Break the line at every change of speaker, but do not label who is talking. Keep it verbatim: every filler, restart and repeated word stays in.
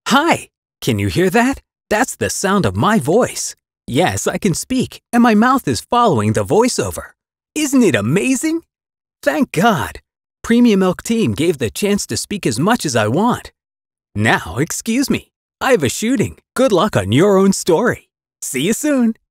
Hi! Can you hear that? That's the sound of my voice. Yes, I can speak, and my mouth is following the voiceover. Isn't it amazing? Thank God! Premium Milk Team gave the chance to speak as much as I want. Now, excuse me. I have a shooting. Good luck on your own story. See you soon!